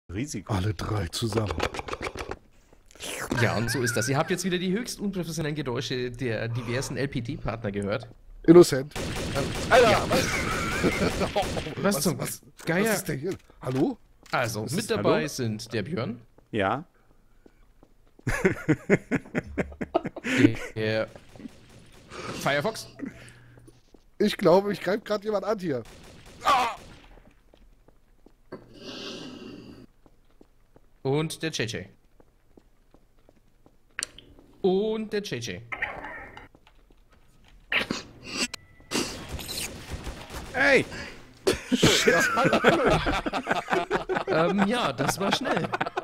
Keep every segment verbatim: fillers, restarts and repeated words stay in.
Risiko. Alle drei zusammen. Ja, und so ist das. Ihr habt jetzt wieder die höchst unprofessionellen Geräusche der diversen L P D-Partner gehört. Innocent. Alter, Ja. was? Was zum was, Geier? was ist denn hier? Hallo? Also, Was mit ist- dabei hallo? sind der Björn, Ja. der Firefox Ich glaube, ich greife gerade jemand an hier. und der J J. Und der J J. Ey! Ähm, ja, das war schnell.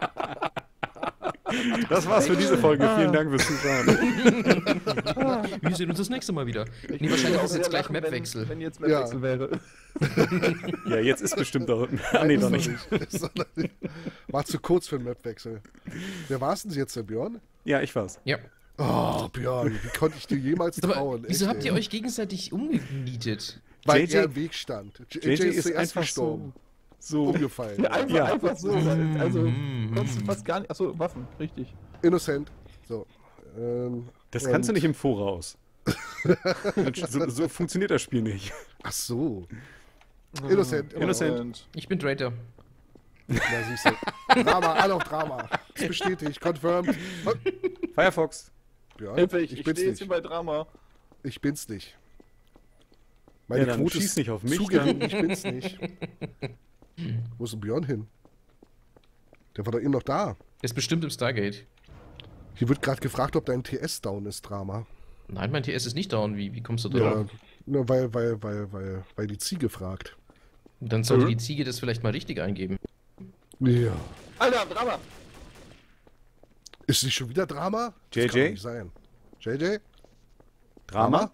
Das war's für diese Folge. Vielen Dank fürs Zuschauen. Wir sehen uns das nächste Mal wieder. Nee, wahrscheinlich ist jetzt gleich Mapwechsel. Wenn, wenn jetzt Ja. Mapwechsel wäre. Ja, jetzt ist bestimmt doch. Ah, nee, doch nicht. Ist doch nicht. War zu kurz für einen Mapwechsel. Wer war es denn jetzt, der Björn? Ja, ich war's. Ja. Oh, Björn, wie konnte ich dir jemals Aber trauen? wieso Echt, habt ey. ihr euch gegenseitig umgenietet? Weil J J er im Weg stand. J J J ist ist zuerst einfach gestorben. So. Umgefallen. Ja, einfach, Ja. einfach so. Also, konntest du fast gar nicht. Achso, Waffen, richtig. Innocent. So. Ähm, Das und- kannst du nicht im Voraus. so, so funktioniert das Spiel nicht. Ach so. Innocent. Innocent. Und Ich bin Traitor. Na, siehst du. Drama, alle auf Drama. Ist bestätigt, confirmed. Firefox. Björn, Hilfe, ich, ich ich bin's stehe jetzt nicht. hier bei Drama. Ich bin's nicht. Meine Ja, dann Quote schieß ist nicht auf mich, zu dann. gering, ich bin's nicht. Wo ist denn Björn hin? Der war doch eben noch da. Der ist bestimmt im Stargate. Hier wird gerade gefragt, ob dein T S down ist, Drama. Nein, mein T S ist nicht down. Wie, wie kommst du da Ja, drauf? na, weil, weil, weil, weil, weil die Ziege fragt. Dann sollte Mhm. die Ziege das vielleicht mal richtig eingeben. Ja. Alter, Drama! Ist nicht schon wieder Drama? Das J J? kann doch nicht sein. J J? Drama?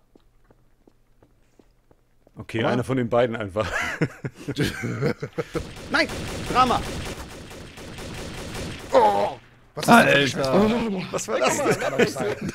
Okay, Drama? einer von den beiden einfach. Nein! Drama! Oh! Was ist das? Alter! Was war das denn? Kann doch nicht sein.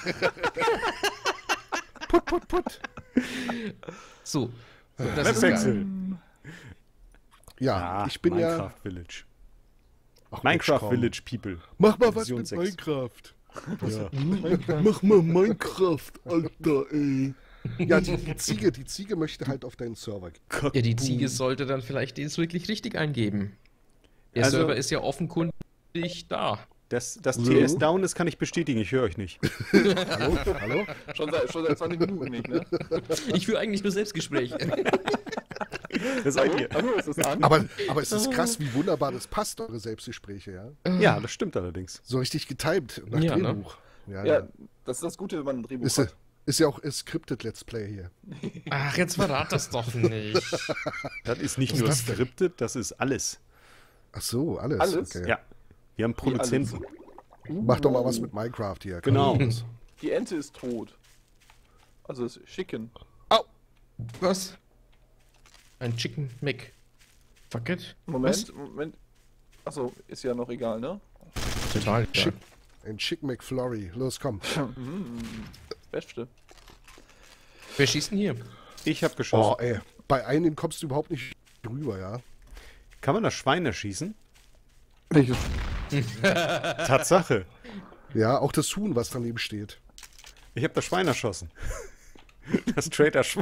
Put, put, put. So. so das ist geil. Mapwechsel. Ja, Ah, ich bin Minecraft ja. Village. Ach, Minecraft komm. Village People. Mach mal was Version mit sechs. Minecraft. Ja. Mach mal Minecraft, Alter, ey. Ja, die, die Ziege, die Ziege möchte halt auf deinen Server gehen. Gott. Ja, die Ziege sollte dann vielleicht das wirklich richtig eingeben. Der Also- Server ist ja offenkundig da. Das, das So. T S down ist, kann ich bestätigen. Ich höre euch nicht. Hallo? Hallo? Schon seit, schon seit zwanzig Minuten nicht, ne? Ich führe eigentlich nur Selbstgespräche. Das seid Hallo, ihr. hallo, ist das an? Aber, aber es ist krass, wie wunderbar das passt, eure Selbstgespräche, ja? Ja, das stimmt allerdings. So richtig getimed nach Ja, ne? Drehbuch. Ja, Ja, ja. das ist das Gute, wenn man ein Drehbuch Ist, ja- hat. ist ja auch ein scripted Let's Play hier. Ach, jetzt verrat das doch nicht. Das ist nicht Was nur ist das denn? skriptet, das ist alles. Ach so, alles. Alles? Okay. Ja. Wir haben Produzenten. Mach doch mal was mit Minecraft hier. Genau. Kann ich das? Die Ente ist tot. Also ist Chicken. Was? Ein Chicken Mac. Fuck it. Moment, Moment. Achso, ist ja noch egal, ne? Total. Ja. Chick, ein Chick McFlurry. Los, komm. Beste. Wer schießt denn hier? Ich habe Oh, geschossen. ey. Bei einem kommst du überhaupt nicht rüber, ja? Kann man das Schwein erschießen? Welches? Tatsache. Ja, auch das Huhn, was daneben steht. Ich habe das Schwein erschossen. Das Trader-Schwein.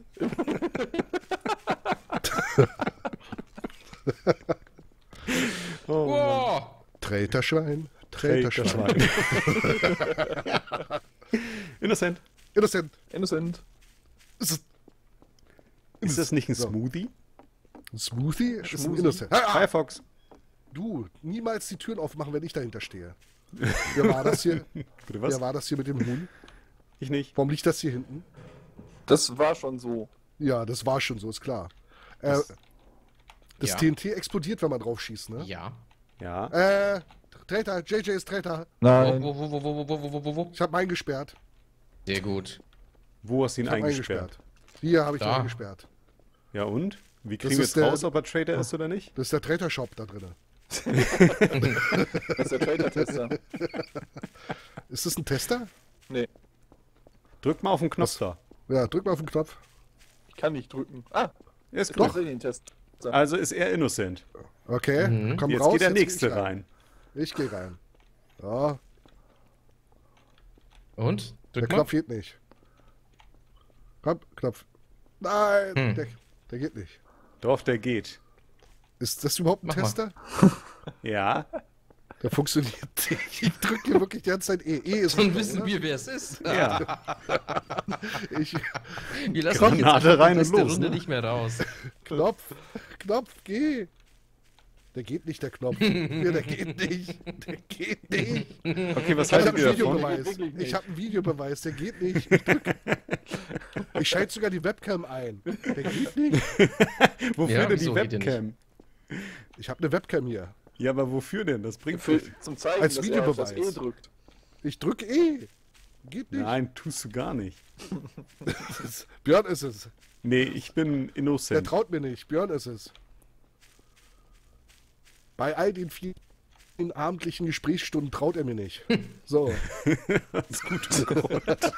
Oh, Mann. Wow. Träterschwein. Träterschwein. Trader-Schwein. Innocent. Innocent. Innocent. Ist es Ist das nicht ein So. Smoothie? ein Smoothie? Ist ein Schmusi. Innocent. Ah, Firefox. du, niemals die Türen aufmachen, wenn ich dahinter stehe. Wer war das hier? Bitte was? Wer war das hier mit dem Huhn? Ich nicht. Warum liegt das hier hinten? Das war schon so. Ja, das war schon so, ist klar. Äh, Das- das Ja. T N T explodiert, wenn man drauf schießt, ne? Ja. Ja. Äh, Traitor, J J ist Traitor. Wo, Nein. wo, wo, wo, wo, wo, wo, wo, wo? Ich hab meinen gesperrt. Sehr gut. Wo hast du ihn Ich hab eingesperrt? Hier habe ich ihn Da. eingesperrt. Ja und? Wie Das kriegen wir ist jetzt der- raus, ob er Trader ist oder nicht? Das ist der Traitor-Shop da drin. Das ist der Trader-Tester. Ist das ein Tester? Nee, Drück mal auf den Knopf da. Ja, drück mal auf den Knopf. ich kann nicht drücken. Ah, Er ist ist gut. doch ein Test. Also ist er innocent. Okay, Mhm. komm Jetzt raus. geht der jetzt geh nächste ich rein. Ich gehe rein. Ja, Und? der Drück mal. Knopf geht nicht. Komm, Knopf. Nein, Hm. der, der geht nicht. Doch, der geht. Ist das überhaupt ein Mach mal. Tester? Ja. Der funktioniert nicht. Ich drücke hier wirklich die ganze Zeit E. E ist Dann super, wissen oder? wir, wer es ist. Ja. Ich, Wir lassen Granate ihn jetzt einfach rein die und nächste los, Runde ne? nicht mehr raus. Knopf, Knopf, geh. Der geht nicht, der Knopf. Ja, der geht nicht. Der geht nicht. Okay, was Ich habe haltet einen ihr davon? Videobeweis. Wirklich nicht. Ich habe einen Videobeweis. Der geht nicht. Ich, drück. Ich schalte sogar die Webcam ein. Der geht nicht. Wofür Ja, denn die wieso geht der Webcam? Ich habe eine Webcam hier. Ja, aber wofür denn? Das bringt Für, viel. zum Zeigen, Als dass er auf das Videobeweis. E drückt. Ich drücke E. Geht nicht. Nein, tust du gar nicht. Björn ist es. Nee, ich bin Der innocent. traut mir nicht. Björn ist es. Bei all den vielen abendlichen Gesprächsstunden traut er mir nicht. So. Das ist gut geworden.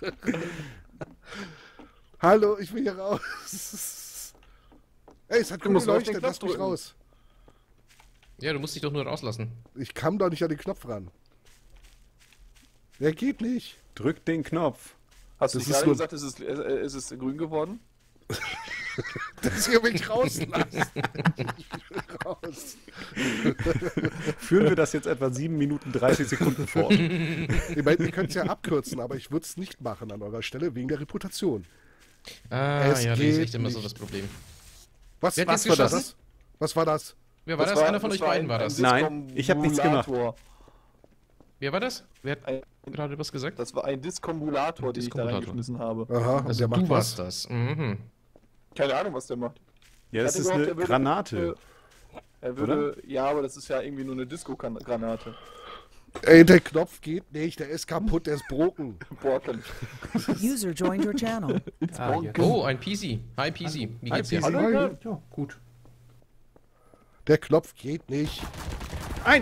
Hallo, ich will hier raus. Ey, es hat grün musst nur auf den geleuchtet. Knopf Lass mich drücken. raus. Ja, du musst dich doch nur rauslassen. Ich kam doch nicht an den Knopf ran. Der geht nicht. Drück den Knopf. Hast du Das nicht ist gerade nur- gesagt, es ist, äh, ist es grün geworden? Dass ihr mich rauslasst. Ich will raus. Führen wir das jetzt etwa sieben Minuten dreißig Sekunden fort. Ich meine, ihr könnt es ja abkürzen, aber ich würde es nicht machen an eurer Stelle wegen der Reputation. Ah, Es ja, das ist geht echt immer so nicht. das Problem. Was, Wer hat was jetzt war geschossen? das? Was war das? Wer war das? Einer von euch beiden war das. Nein, ich hab nichts gemacht. Diskombulator. Wer war das? Wer hat Ein- gerade was gesagt? Das war ein Diskombulator, Ein den ich da Diskombulator. reingeschmissen habe. Aha, und Also der du macht warst was. das. Mhm. Keine Ahnung, was der macht. Ja, das Ich ist hatte eine gehofft, er würde- Granate. Er würde, ja, aber das ist ja irgendwie nur eine Disco-Granate. Ey, der Knopf geht nicht, der ist kaputt, der ist broken. Broken. User joined your channel. Ah, jetzt. Oh, ein P C. Hi P C. Wie geht's dir? P C. Hallo, ja, ja, gut. Der Knopf geht nicht. Ein!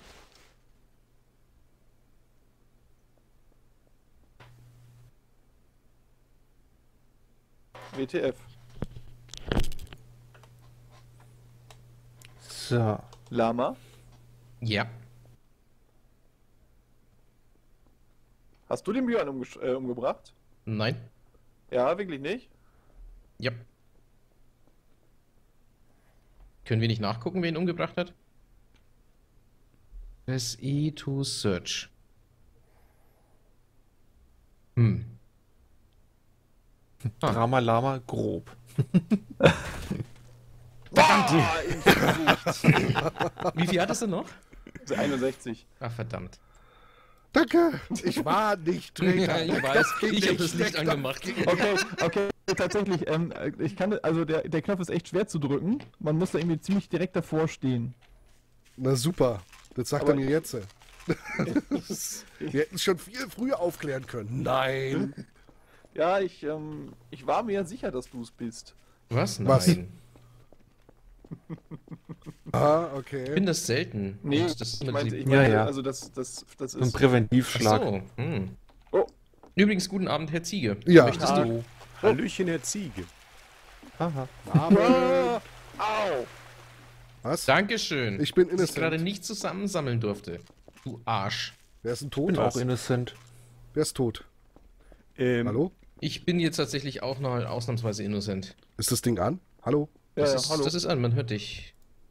W T F. So. Lama. Ja. Hast du den Björn umgesch- äh, umgebracht? Nein. Ja, wirklich nicht? Ja. Können wir nicht nachgucken, wer ihn umgebracht hat? Press E to search. Hm. Ah. Drama Lama grob. Ah, ins Gesicht. Wie viel hattest du noch? einundsechzig. Ach, verdammt. Danke, ich war nicht Träger. Ja, ich weiß, ich habe das nicht angemacht. Okay, okay, tatsächlich, ähm, ich kann, also der, der Knopf ist echt schwer zu drücken. Man muss da irgendwie ziemlich direkt davor stehen. Na super, das sagt Aber- er mir jetzt. Wir hätten es schon viel früher aufklären können. Nein. Ja, ich, ähm, ich war mir sicher, dass du es bist. Was? Was? Nein. Ah, Ich okay. bin das selten. Nee, Und das ist ich immer meinte, die- ich meinte Ja, ja. also das, das, das Ein ist... Ach Präventivschlag. so. Hm. Oh. Übrigens, guten Abend, Herr Ziege. Ja. Möchtest Ah. du? Hallöchen, Herr Ziege. Aha. Aber, Au! was? Dankeschön. Ich bin dass ich gerade innocent. nicht zusammensammeln durfte. Du Arsch. Wer ist ein Bin Tot? auch innocent. Wer ist tot? Ähm, Hallo? Ich bin jetzt tatsächlich auch noch ausnahmsweise innocent. Ist das Ding an? Hallo? Ja, Das, ja, ist, hallo. das ist an, man hört dich.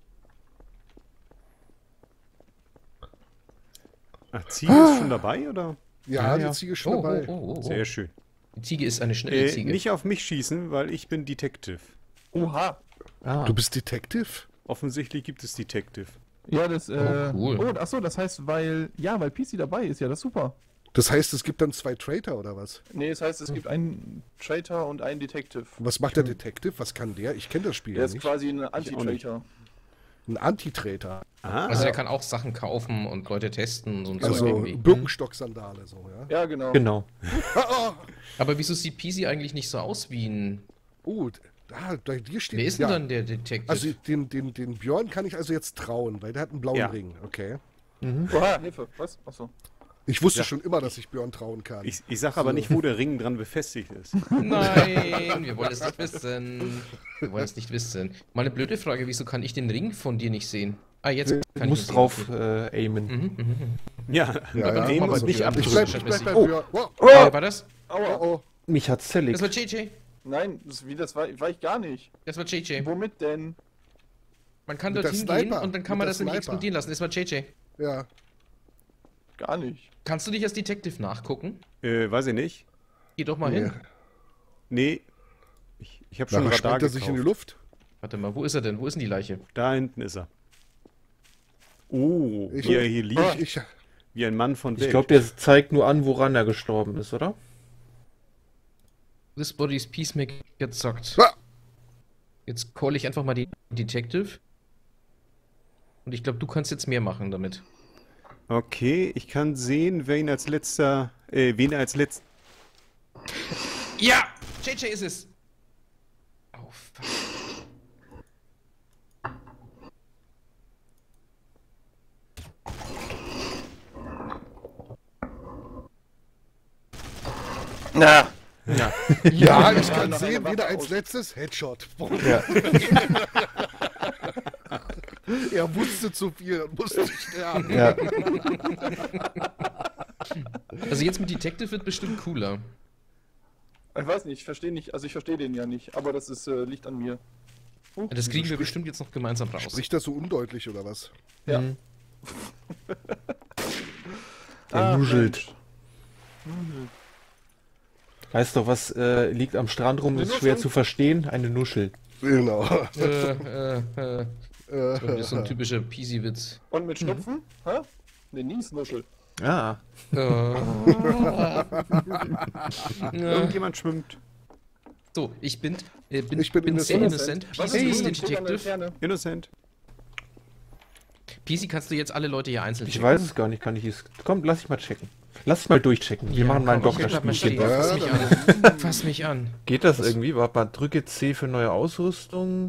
Ach, Ziege ist schon dabei, oder? Ja, Ja, die ja. Ziege ist schon Oh, dabei. oh, oh, oh, oh. Sehr schön. Die Ziege ist eine schnelle Äh, Ziege. nicht auf mich schießen, weil ich bin Detective. Oha! Ah. Du bist Detective? Offensichtlich gibt es Detective. Ja, das, äh... cool. Oh, achso, das heißt, weil... Ja, weil P C dabei ist, ja, das ist super. Das heißt, es gibt dann zwei Traitor oder was? Nee, das heißt, es gibt einen Traitor und einen Detective. Und was macht der Detective? Was kann der? Ich kenne das Spiel Der ja ist nicht. quasi ein auch nicht. Anti-Traitor. Ein Anti-Traitor. Ah, Also er kann auch Sachen kaufen und Leute testen und so ein Zeug Also irgendwie. Birkenstock-Sandale so, ja? Ja, genau. Genau. Ah, Aber wieso sieht P C eigentlich nicht so aus wie ein... oh, da, bei dir steht... Wer ist ja. denn dann der Detective? Also den, den, den Björn kann ich also jetzt trauen, weil der hat einen blauen Ja. Ring, okay? Oha, Hilfe, was? Achso. Ich wusste Ja. schon immer, dass ich Björn trauen kann. Ich, ich sag aber nicht, wo der Ring dran befestigt ist. Nein, wir wollen es nicht wissen. Wir wollen es nicht wissen. Mal eine blöde Frage, wieso kann ich den Ring von dir nicht sehen? Ah, jetzt Du kann musst ich ihn drauf sehen. äh, aimen. Mhm, mhm, mhm. Ja, Ja, aber ja, den aber muss nicht so- abdrücken. ich bleib, ich bleib bei Oh. Björn. Wow. Wer war das? Oh, oh. Mich hat's zerlegt. Das war J J. Nein, das, wie, das war, war ich gar nicht. Das war J J. Womit denn? Man kann Mit der dorthin gehen Sniper. und dann kann Mit man der das nämlich Sniper. explodieren lassen. Das war J J. Ja. Gar nicht. Kannst du dich als Detective nachgucken? Äh, weiß ich nicht. Geh doch mal hin. Nee. Ich, ich habe schon Nachher Radar sprengt er sich in die gekauft. Luft. Warte mal, wo ist er denn? Wo ist denn die Leiche? Da hinten ist er. Oh, Ich- wie er hier liegt. Ich, ich, Wie ein Mann von Ich Welt. glaube, der zeigt nur an, woran er gestorben ist, oder? This body's Peacemaker zockt. Ah! Jetzt call ich einfach mal die Detective. Und ich glaube, du kannst jetzt mehr machen damit. Okay, ich kann sehen, wer ihn als letzter, äh, wen er als letzter. Ja! J J ist es! Oh, fuck. Na. Ja. ja, ich kann noch eine sehen, Waffe jeder als aus. letztes Headshot. Ja. Er wusste zu viel und musste sterben. ja. Also jetzt mit Detective wird bestimmt cooler. Ich weiß nicht, ich verstehe nicht, also ich verstehe den ja nicht, aber das ist, äh, liegt an mir. Das kriegen wir bestimmt jetzt noch gemeinsam raus. Spricht das so undeutlich oder was? Ja. Mhm. Der Ah, nuschelt. Weißt doch, was äh, liegt am Strand rum, Eine ist schwer Nuschel? zu verstehen? Eine Nuschel. Genau. äh, äh, äh. Äh, Das ist so ein typischer Peasy-Witz. Und mit Schnupfen? Hä? Ne, Niesnuschel. Ah. Äh. Ja. Irgendjemand schwimmt. So, ich bin, äh, bin, Ich bin bin sehr innocent. innocent. Was Peasy ist ist der mit Guck an der Detective. Ferne? Innocent. Peasy, kannst du jetzt alle Leute hier einzeln Ich checken? weiß es gar nicht, kann ich es. Komm, lass ich mal checken. Lass ich mal durchchecken. Wir Ja, machen mal ein komm, ich bleib mal stehen. Doktorspielchen. Ja, Fass mich an. Fass mich an. Geht das irgendwie? Warte mal, drücke C für neue Ausrüstung.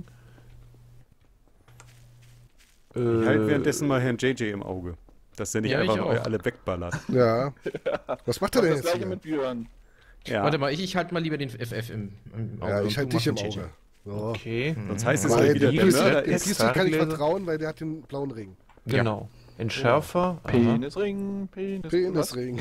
Ich halte währenddessen mal Herrn J J im Auge. Dass der nicht Ja, ich einfach auch. alle wegballert. ja. Was macht er denn Das jetzt gleiche hier? mit Björn. Ja, Warte mal, ich, ich halte mal lieber den F F im, im Auge. Ja, und ich du halte dich im machst den J J. Auge. So. Okay. sonst heißt es Weil gleich der wieder, der Peace, Mörder der ist. Peace kann ich Zartgläser. vertrauen, weil der hat den blauen Ring. Genau. Entschärfer. aha. Penisring, Penis. Penisring.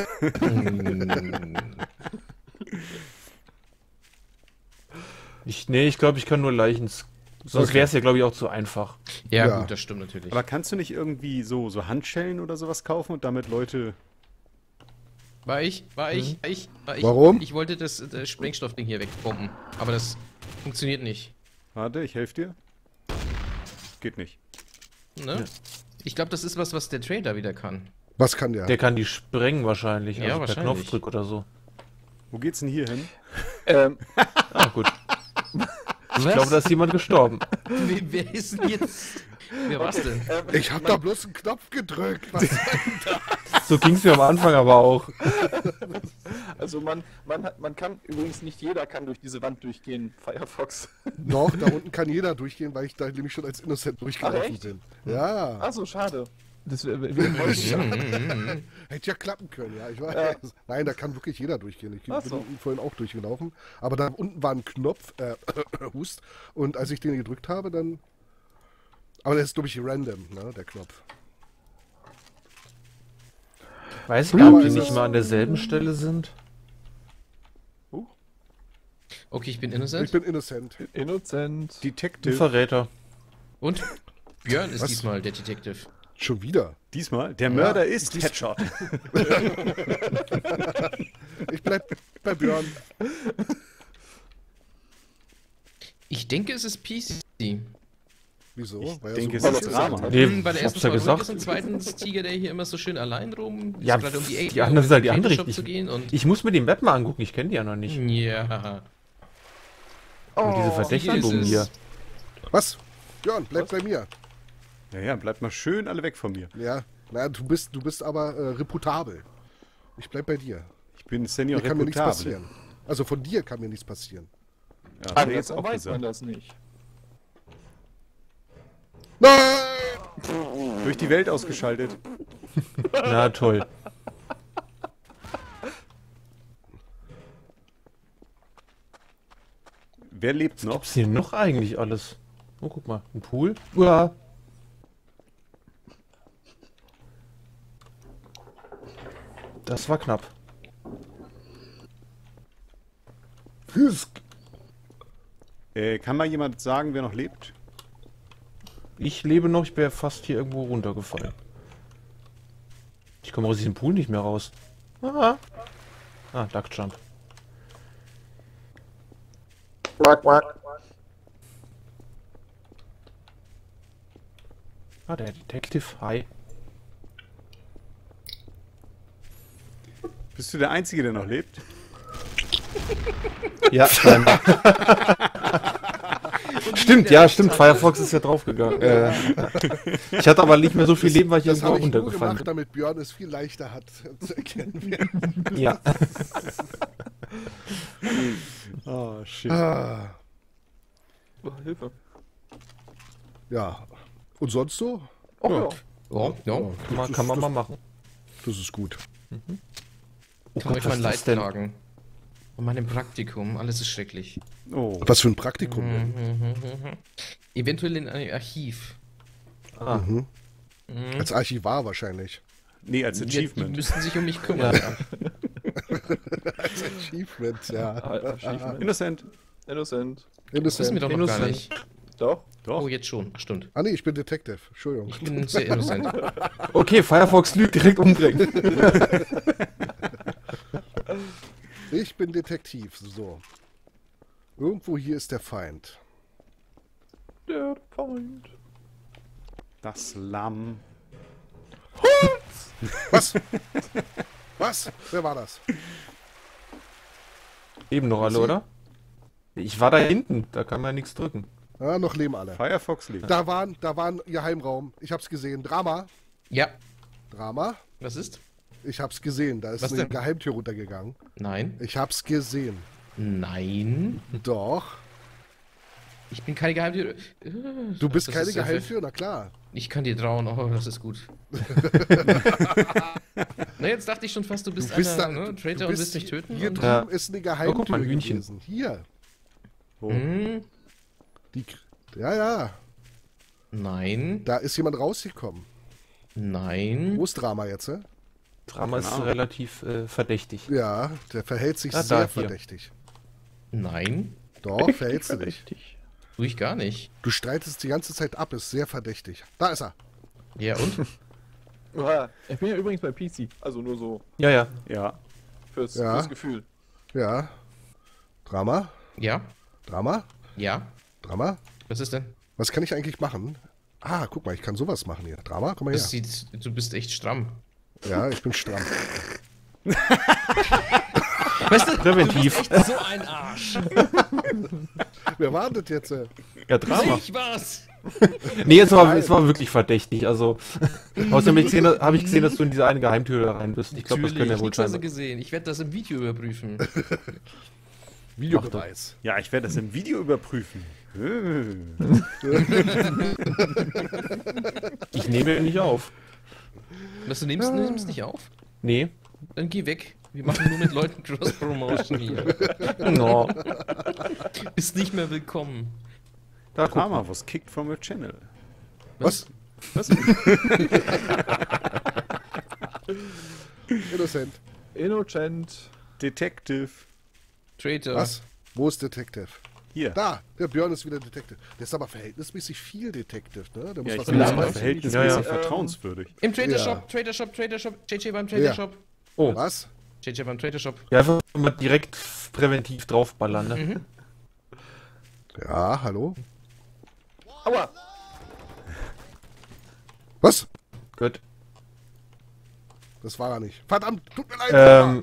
Ich, nee, ich glaube, ich kann nur Leichen. Sonst Okay. wäre es ja, glaube ich, auch zu einfach. Ja, Ja. gut, das stimmt natürlich. Aber kannst du nicht irgendwie so, so Handschellen oder sowas kaufen und damit Leute. War ich, war ich, war ich, war ich. Warum? Ich wollte das, das Sprengstoffding hier wegbomben. Aber das funktioniert nicht. Warte, ich helfe dir. Geht nicht. Ne? Ich glaube, das ist was, was der Trader wieder kann. Was kann der? Der kann die sprengen wahrscheinlich. Ja, Also per wahrscheinlich. Knopfdruck oder so. Wo geht's denn hier hin? Ähm, Ah, gut. Ich glaube, da ist jemand gestorben. Wer, wer ist denn jetzt? Wer war's denn? ähm, Ich hab da bloß einen Knopf gedrückt. Was? So ging es mir am Anfang aber auch. Also man, man, hat, man kann, übrigens nicht jeder kann durch diese Wand durchgehen, Firefox. Doch, da unten kann jeder durchgehen, weil ich da nämlich schon als Innocent durchgelaufen Ach, echt? bin. Ja. Achso, schade. Das wäre Hätte ja klappen können, ja. Ich weiß. Nein, da kann wirklich jeder durchgehen. Ich Ach bin so. unten vorhin auch durchgelaufen. Aber da unten war ein Knopf, äh, Hust. Und als ich den gedrückt habe, dann. Aber der ist, glaube ich, random, ne, der Knopf. Weiß ich gar nicht, ob die ist nicht es- mal an derselben Stelle sind. Okay, ich bin Ich innocent. bin Innocent. Innocent. Ein Detective. Verräter. Und Björn ist Was? diesmal der Detective. Schon wieder. Diesmal, der Mörder ist Headshot. Ich bleib bei Björn. Ich denke, es ist P C. Wieso? Ich Weil er denke, so es gut ist ist. Nee, Hm, weil er ich erstens hab's ja mal ruhig ist gesagt. und zweitens Tiger, der hier immer so schön allein rum ist, Ja, gerade um die Ecke, die anderen um sind in die den andere Shop richtig. zu gehen und Ich muss mir die Map mal angucken, ich kenne die ja noch nicht. ja. Und diese Hier Verdächtigung ist hier. es. Was? Björn, bleib bei mir. Ja, ja, bleibt mal schön alle weg von mir. Ja. Na, du bist, du bist aber äh, reputabel. Ich bleib bei dir. Ich bin Senior Mir kann mir nichts Reputable. passieren. Also von dir kann mir nichts passieren. Ja, hat er jetzt Andersrum auch weiß man gesagt. das nicht. Nein! Durch die Welt ausgeschaltet. Na toll. Wer lebt noch? Gibt's hier noch eigentlich alles? Oh, guck mal, ein Pool. Uah. Das war knapp. Äh, kann mal jemand sagen, wer noch lebt? Ich lebe noch, ich wäre fast hier irgendwo runtergefallen. Ich komme aus diesem Pool nicht mehr raus. Ah, ah Duck Jump. Ah, der Detective. Hi. Bist du der Einzige, der noch lebt? Ja, scheinbar. Stimmt, ja, stimmt. Firefox ist ja draufgegangen. Äh, ich hatte aber nicht mehr so viel Leben, weil ich Das irgendwo habe ich nur runtergefallen gemacht, bin. damit Björn es viel leichter hat zu erkennen. wer- Ja. Oh, shit. ah, Oh, Hilfe. ja. Und sonst so? Oh, ja. Ja, ja. Kann man, kann man mal machen. Das ist gut. Ich kann euch was mein ist Leid das denn? klagen. Und meinem Praktikum, alles ist schrecklich. Oh. Was für ein Praktikum denn? Mhm. Eventuell in einem Archiv. Ah. Mhm. Mhm. Als Archivar wahrscheinlich. Nee, als Die, die Achievement. müssten sich um mich kümmern. Ja. Als Achievement, ja. Ah, Achievement. Innocent. Innocent. Das wissen wir doch noch gar Innocent. nicht. Doch. Doch. Oh, jetzt schon. Ach, stimmt. Ah nee, ich bin Detective. Entschuldigung. Ich bin sehr innocent. Okay, Firefox lügt, direkt umbringen. Ich bin Detektiv. So. Irgendwo hier ist der Feind. Der Feind. Das Lamm. Was? Was? Wer war das? Eben noch alle, Sie? oder? Ich war da hinten, da kann man nichts drücken. Ah, noch leben alle. Firefox lebt. Da waren, da waren Geheimraum. Ich hab's gesehen. Drama. Ja. Drama. Was ist? Ich hab's gesehen. Da ist Was eine denn? Geheimtür runtergegangen. Nein. Ich hab's gesehen. Nein. Doch. Ich bin keine Geheimtür. Du bist Das keine ist sehr Geheimtür? Na klar. Ich kann dir trauen, oh, das ist gut. Na, jetzt dachte ich schon fast, du bist, Du bist einer, da- ne, du Traitor und bist willst mich töten. Hier und- drüben Ja. ist eine Oh, Geheimtür guck mal, ein Hühnchen. gewesen. Hier. Wo? Hm, Die, ja, ja. nein, Da ist jemand rausgekommen. nein. Wo ist Drama jetzt, hä? Drama ist Genau. relativ äh, verdächtig. Ja, der verhält sich Ah, da, sehr hier. verdächtig. Nein, Doch, verhältst du dich. Verdächtig. tue ich gar nicht. Du streitest die ganze Zeit ab, ist sehr verdächtig. Da ist er. Ja, und? Ah, ich bin ja übrigens bei P C. Also nur so Ja, ja. Ja. fürs, Ja. fürs Gefühl. Ja. Drama? Ja, Drama? ja. Drama? Was ist denn? Was kann ich eigentlich machen? Ah, guck mal, ich kann sowas machen hier. Drama, komm mal Das her. sieht, du bist echt stramm. Ja, ich bin stramm. Weißt du, Präventiv. du bist echt so ein Arsch. Wer war das jetzt? äh? Ja, Drama. Ich war's. Nee, es war, es war wirklich verdächtig. Also, außerdem habe ich, gesehen, hab ich gesehen, dass du in diese eine Geheimtür da rein bist. Ich glaube, das können ja wohl nichts also sein. gesehen. Ich werde das im Video überprüfen. Videobeweis. Ja, ich werde das im Video überprüfen. Äh. Ich nehme nicht auf. Was, du nimmst, du nimmst nicht auf? Nee. Dann geh weg. Wir machen nur mit Leuten Cross-Promotion hier. No. Bist nicht mehr willkommen. Da guck mal. Drama was kicked from your channel. Was? Was? Innocent. Innocent. Detective. Traitor. Was? Wo ist Detective? Hier. Da, der Björn ist wieder Detective. Der ist aber verhältnismäßig viel Detective, ne? Der muss Ja, ich was bin Ja, aber ja. verhältnismäßig Ja, ja. vertrauenswürdig. Im Trader Ja. Shop, Trader Shop, Trader Shop, J J beim Trader Ja. Shop. Oh, Was? J J beim Trader Shop. ja, einfach mal direkt präventiv draufballern, ne? Mhm. Ja, hallo? Aua! Was? Gut. Das war er nicht. Verdammt, tut mir leid. Ähm.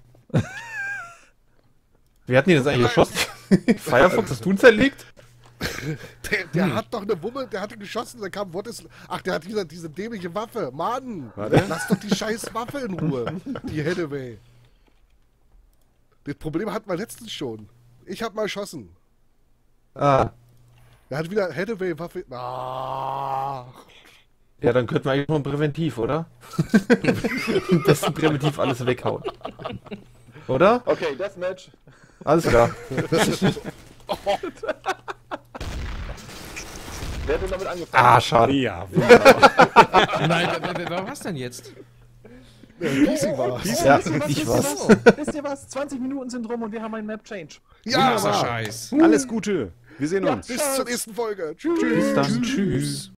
Wer hat denn das eigentlich geschossen? Firefox, hast du ihn zerlegt? Der, der hat doch eine Wumme, der hatte geschossen, dann kam Wort ist. Ach, der hat diese, diese dämliche Waffe. Mann! Warte. Lass doch die scheiß Waffe in Ruhe. Die Hathaway. Das Problem hatten wir letztens schon. Ich hab mal geschossen. Ah. Er hat wieder Hathaway-Waffe. Ah. Ja, dann könnten wir eigentlich noch ein Präventiv, oder? Am besten Präventiv alles weghauen. Oder? Okay, Deathmatch. Alles klar. Wer hat denn damit angefangen? Ah, schade. Ja, wunderbar. Nein, wer, wer, wer war's denn jetzt? Easy war. Ja, Wisst ihr was, ich wisst ihr war's. was? Wisst ihr was? zwanzig Minuten sind rum und wir haben einen Map-Change. Ja, Krasser Scheiß. Alles Gute. Wir sehen uns. bis zur nächsten Folge. Tschüss. Bis dann. Tschüss.